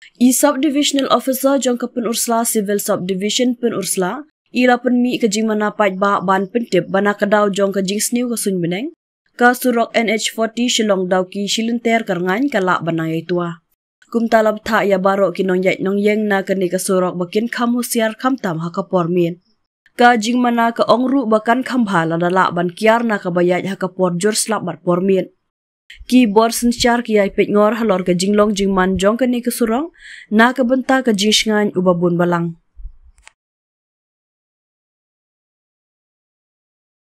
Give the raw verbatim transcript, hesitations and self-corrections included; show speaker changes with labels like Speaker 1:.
Speaker 1: I subdivisional officer jong ke penursla civil subdivision penursla ila penmi ke jing mana pait ba ban pentip bana kedau jong ke jing sniu ke sun beneng ka surok N H forty Shillong Dawki shilenter karngan kalak banai tua. Kum talab tha ya barok kinong yait nong yeng na ke ni ke surok bakin kam husiar kam tam ha ka pormin. Ka jing mana ke ongru bakan kam bhala dalak ban kiar na ke bayat ha ka por jor slap bar pormin. Ki bor sensyar ki ai pet ngor halor ke jinglong jingman jong ke ni ke surong na ke benta ke jing sngan ubabun balang.